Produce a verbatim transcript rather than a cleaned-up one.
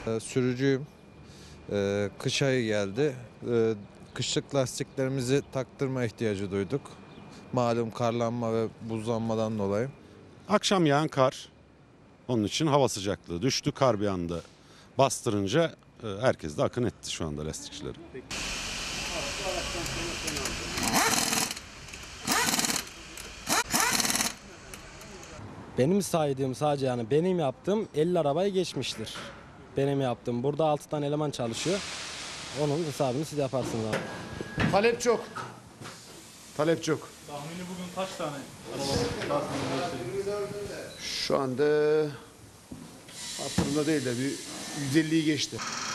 Sürücüyüm. Ee, Kış ayı geldi. Ee, Kışlık lastiklerimizi taktırma ihtiyacı duyduk. Malum karlanma ve buzlanmadan dolayı. Akşam yağan kar, onun için hava sıcaklığı düştü. Kar bir anda bastırınca e, herkes de akın etti şu anda lastikçileri. Benim saydığım sadece yani benim yaptığım elli arabayı geçmiştir. Benim yaptığım. Burada altı tane eleman çalışıyor. Onun hesabını siz yaparsınız abi. Talep çok. Talep çok. Tahmini bugün kaç tane araba lastiğini değiştirdiniz? Şu anda hatırımda değil de bir yüz elliyi geçti.